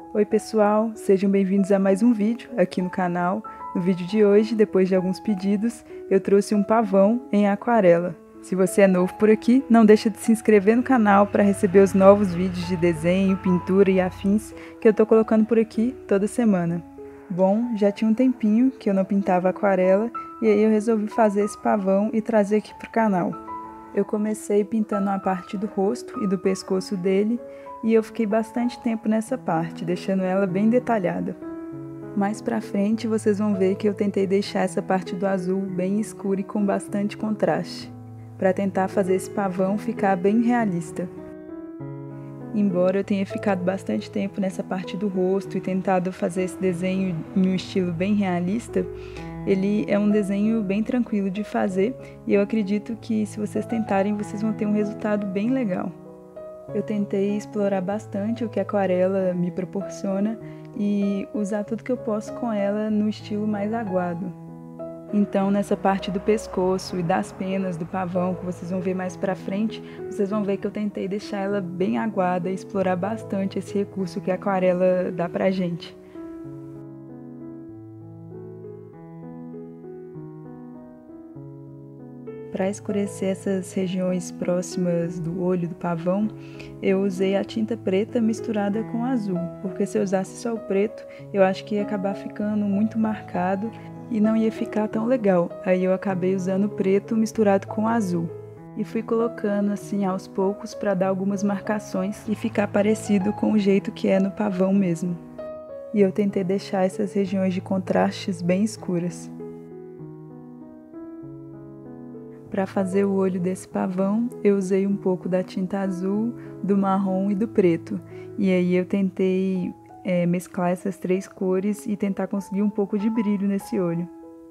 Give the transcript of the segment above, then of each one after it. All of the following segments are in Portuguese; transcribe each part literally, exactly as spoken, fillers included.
Oi pessoal, sejam bem-vindos a mais um vídeo aqui no canal. No vídeo de hoje, depois de alguns pedidos, eu trouxe um pavão em aquarela. Se você é novo por aqui, não deixa de se inscrever no canal para receber os novos vídeos de desenho, pintura e afins que eu tô colocando por aqui toda semana. Bom, já tinha um tempinho que eu não pintava aquarela e aí eu resolvi fazer esse pavão e trazer aqui pro canal. Eu comecei pintando a parte do rosto e do pescoço dele e eu fiquei bastante tempo nessa parte, deixando ela bem detalhada. Mais pra frente vocês vão ver que eu tentei deixar essa parte do azul bem escura e com bastante contraste, para tentar fazer esse pavão ficar bem realista. Embora eu tenha ficado bastante tempo nessa parte do rosto e tentado fazer esse desenho em um estilo bem realista, ele é um desenho bem tranquilo de fazer e eu acredito que se vocês tentarem vocês vão ter um resultado bem legal. Eu tentei explorar bastante o que a aquarela me proporciona e usar tudo que eu posso com ela no estilo mais aguado. Então, nessa parte do pescoço e das penas do pavão, que vocês vão ver mais pra frente, vocês vão ver que eu tentei deixar ela bem aguada e explorar bastante esse recurso que a aquarela dá pra gente. Para escurecer essas regiões próximas do olho do pavão, eu usei a tinta preta misturada com azul, porque se eu usasse só o preto, eu acho que ia acabar ficando muito marcado e não ia ficar tão legal. Aí eu acabei usando o preto misturado com azul. E fui colocando assim aos poucos para dar algumas marcações e ficar parecido com o jeito que é no pavão mesmo. E eu tentei deixar essas regiões de contrastes bem escuras. Para fazer o olho desse pavão, eu usei um pouco da tinta azul, do marrom e do preto. E aí eu tentei é, mesclar essas três cores e tentar conseguir um pouco de brilho nesse olho.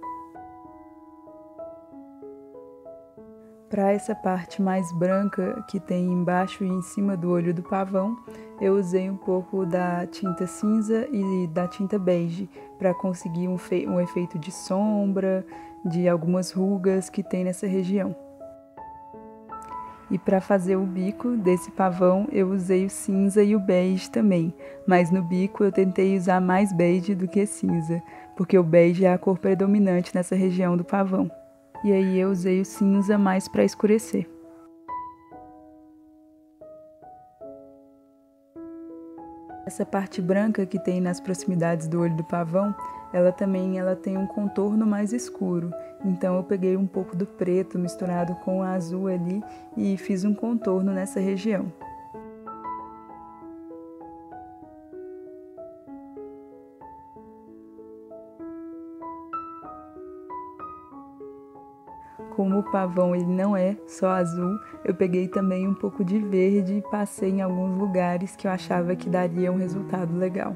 Para essa parte mais branca que tem embaixo e em cima do olho do pavão, eu usei um pouco da tinta cinza e da tinta bege para conseguir um, um efeito de sombra, de algumas rugas que tem nessa região. E para fazer o bico desse pavão eu usei o cinza e o bege também, mas no bico eu tentei usar mais bege do que cinza, porque o bege é a cor predominante nessa região do pavão. E aí eu usei o cinza mais para escurecer. Essa parte branca que tem nas proximidades do olho do pavão, ela também ela tem um contorno mais escuro. Então eu peguei um pouco do preto misturado com o azul ali e fiz um contorno nessa região. Como o pavão ele não é só azul, eu peguei também um pouco de verde e passei em alguns lugares que eu achava que daria um resultado legal.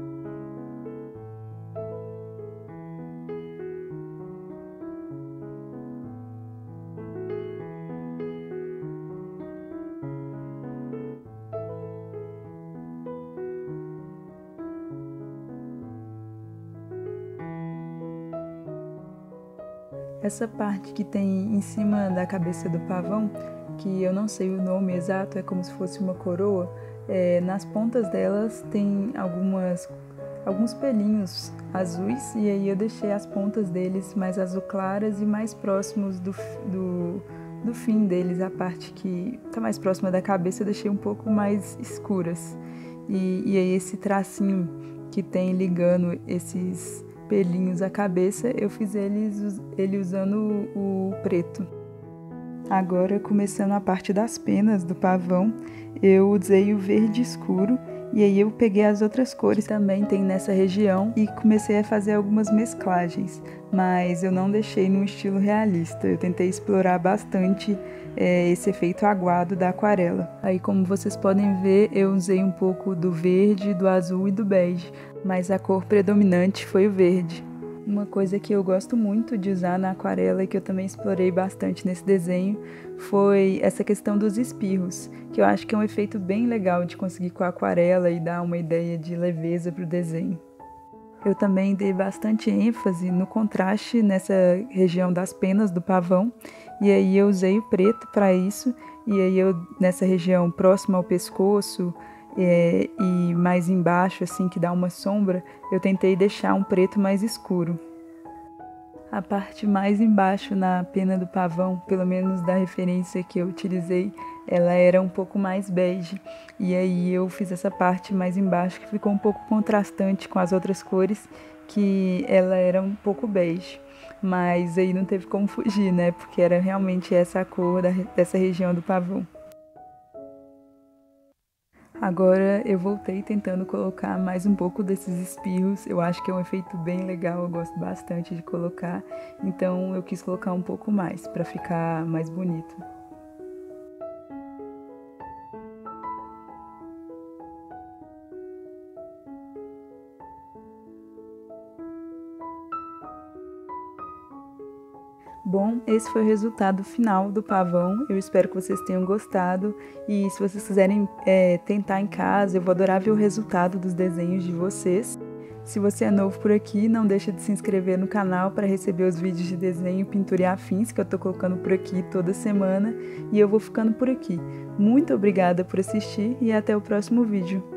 Essa parte que tem em cima da cabeça do pavão, que eu não sei o nome exato, é como se fosse uma coroa, é, nas pontas delas tem algumas, alguns pelinhos azuis, e aí eu deixei as pontas deles mais azul claras e mais próximos do, do, do fim deles, a parte que está mais próxima da cabeça eu deixei um pouco mais escuras. E, e aí esse tracinho que tem ligando esses pelinhos à cabeça, eu fiz eles, ele usando o, o preto. Agora, começando a parte das penas do pavão, eu usei o verde escuro e aí eu peguei as outras cores que também tem nessa região e comecei a fazer algumas mesclagens, mas eu não deixei num estilo realista, eu tentei explorar bastante é, esse efeito aguado da aquarela. Aí, como vocês podem ver, eu usei um pouco do verde, do azul e do bege, mas a cor predominante foi o verde. Uma coisa que eu gosto muito de usar na aquarela e que eu também explorei bastante nesse desenho foi essa questão dos espirros, que eu acho que é um efeito bem legal de conseguir com a aquarela e dar uma ideia de leveza para o desenho. Eu também dei bastante ênfase no contraste nessa região das penas do pavão, e aí eu usei o preto para isso, e aí eu nessa região próxima ao pescoço é, e mais embaixo, assim, que dá uma sombra, eu tentei deixar um preto mais escuro. A parte mais embaixo na pena do pavão, pelo menos da referência que eu utilizei, ela era um pouco mais bege. E aí eu fiz essa parte mais embaixo que ficou um pouco contrastante com as outras cores, que ela era um pouco bege. Mas aí não teve como fugir, né? Porque era realmente essa a cor da, dessa região do pavão. Agora eu voltei tentando colocar mais um pouco desses espirros. Eu acho que é um efeito bem legal, eu gosto bastante de colocar. Então eu quis colocar um pouco mais para ficar mais bonito. Bom, esse foi o resultado final do pavão. Eu espero que vocês tenham gostado. E se vocês quiserem é, tentar em casa, eu vou adorar ver o resultado dos desenhos de vocês. Se você é novo por aqui, não deixa de se inscrever no canal para receber os vídeos de desenho, pintura e afins que eu tô colocando por aqui toda semana. E eu vou ficando por aqui. Muito obrigada por assistir e até o próximo vídeo.